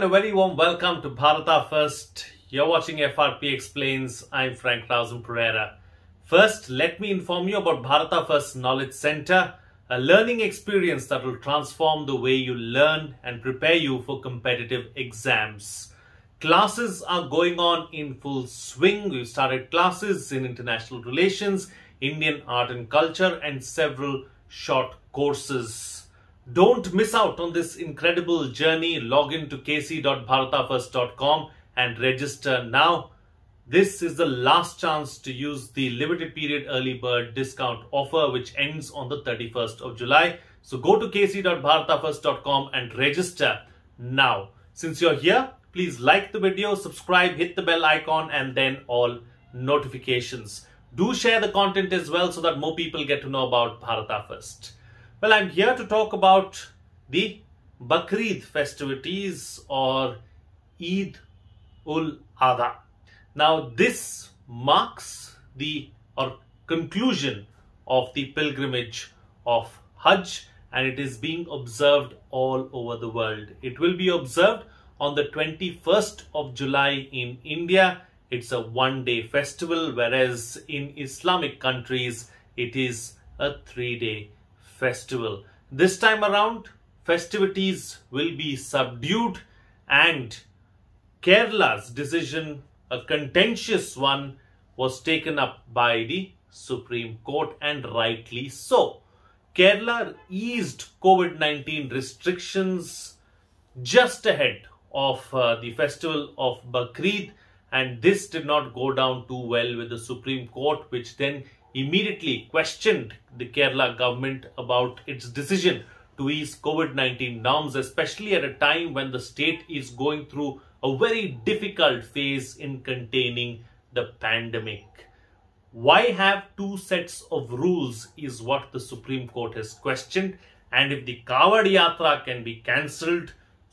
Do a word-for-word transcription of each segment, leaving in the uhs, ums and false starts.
and a very warm welcome to Bharata First. You're watching F R P Explains. I'm Frank Rausum Pereira. First, let me inform you about Bharata First Knowledge Center, a learning experience that will transform the way you learn and prepare you for competitive exams. Classes are going on in full swing. We've started classes in international relations, Indian art and culture, and several short courses. Don't miss out on this incredible journey. Log in to k c dot bharata first dot com and register now. This is the last chance to use the limited period early bird discount offer, which ends on the thirty-first of July. So go to k c dot bharata first dot com and register now. Since you're here, please like the video, subscribe, hit the bell icon, and then all notifications. Do share the content as well so that more people get to know about Bharata First. Well, I'm here to talk about the Bakrid festivities or Eid ul Adha. Now, this marks the or conclusion of the pilgrimage of Hajj, and it is being observed all over the world. It will be observed on the twenty-first of July in India. It's a one-day festival, whereas in Islamic countries, it is a three-day festival. This time around, festivities will be subdued, and Kerala's decision, a contentious one, was taken up by the Supreme Court, and rightly so. Kerala eased COVID nineteen restrictions just ahead of uh, the festival of Bakrid, and this did not go down too well with the Supreme Court, which then immediately questioned the Kerala government about its decision to ease COVID nineteen norms, especially at a time when the state is going through a very difficult phase in containing the pandemic. Why have two sets of rules is what the Supreme Court has questioned, and if the Kawad Yatra can be cancelled,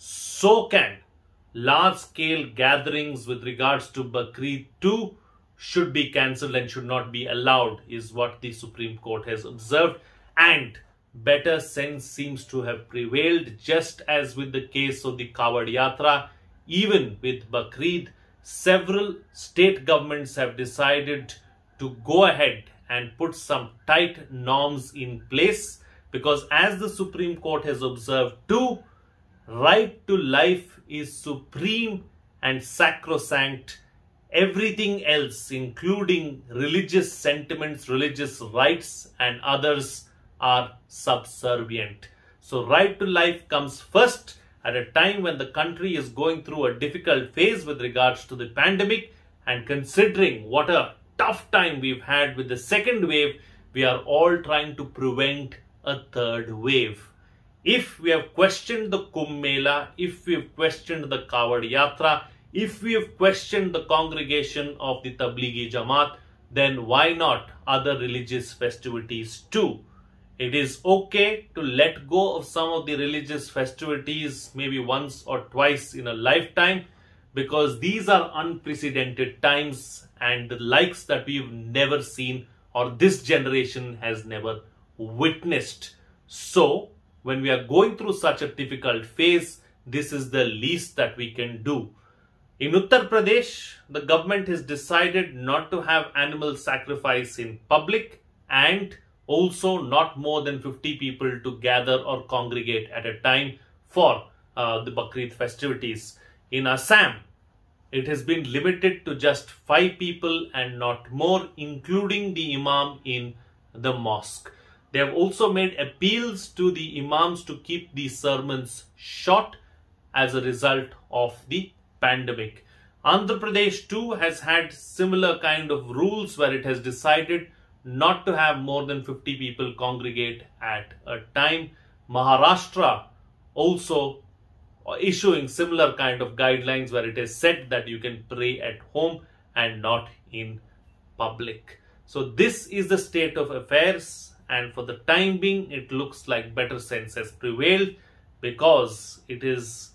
so can large-scale gatherings with regards to Bakrid too should be cancelled and should not be allowed, is what the Supreme Court has observed. And better sense seems to have prevailed, just as with the case of the Kawad Yatra. Even with Bakrid, several state governments have decided to go ahead and put some tight norms in place, because as the Supreme Court has observed too, right to life is supreme and sacrosanct. Everything else, including religious sentiments, religious rights, and others, are subservient. So right to life comes first at a time when the country is going through a difficult phase with regards to the pandemic, and considering what a tough time we've had with the second wave, we are all trying to prevent a third wave. If we have questioned the Kumbh Mela, if we have questioned the Kawad Yatra, if we have questioned the congregation of the Tablighi Jamaat, then why not other religious festivities too? It is okay to let go of some of the religious festivities maybe once or twice in a lifetime, because these are unprecedented times and the likes that we've never seen or this generation has never witnessed. So, when we are going through such a difficult phase, this is the least that we can do. In Uttar Pradesh, the government has decided not to have animal sacrifice in public, and also not more than fifty people to gather or congregate at a time for uh, the Bakrid festivities. In Assam, it has been limited to just five people and not more, including the imam in the mosque. They have also made appeals to the imams to keep these sermons short as a result of the pandemic. Andhra Pradesh too has had similar kind of rules where it has decided not to have more than fifty people congregate at a time. Maharashtra also issuing similar kind of guidelines where it is said that you can pray at home and not in public. So this is the state of affairs, and for the time being it looks like better sense has prevailed, because it is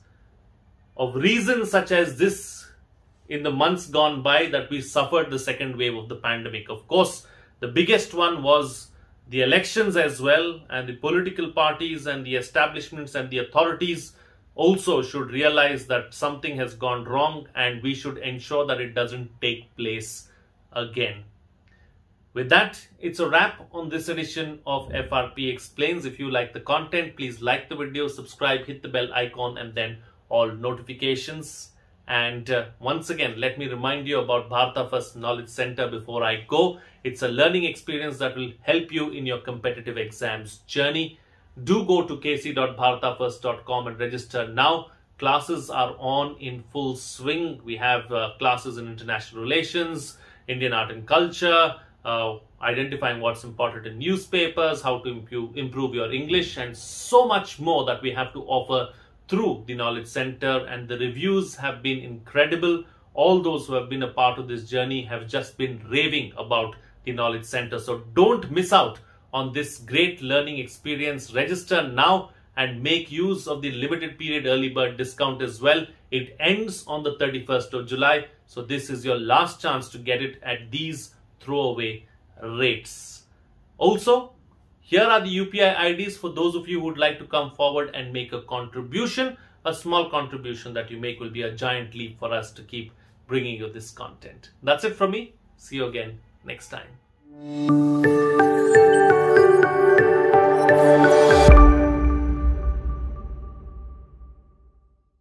of reasons such as this in the months gone by that we suffered the second wave of the pandemic. Of course, the biggest one was the elections as well, and the political parties and the establishments and the authorities also should realize that something has gone wrong and we should ensure that it doesn't take place again. With that, it's a wrap on this edition of F R P Explains. If you like the content, please like the video, subscribe, hit the bell icon, and then all notifications. And uh, once again, let me remind you about Bharata First Knowledge Center before I go. It's a learning experience that will help you in your competitive exams journey. Do go to k c dot bharata first dot com and register now. Classes are on in full swing. We have uh, classes in international relations, Indian art and culture, uh, identifying what's important in newspapers, how to improve, improve your English, and so much more that we have to offer through the Knowledge Center. And the reviews have been incredible. All those who have been a part of this journey have just been raving about the Knowledge Center. So don't miss out on this great learning experience. Register now and make use of the limited period early bird discount as well. It ends on the thirty-first of July. So this is your last chance to get it at these throwaway rates. Also, here are the U P I I Ds for those of you who would like to come forward and make a contribution. A small contribution that you make will be a giant leap for us to keep bringing you this content. That's it from me. See you again next time.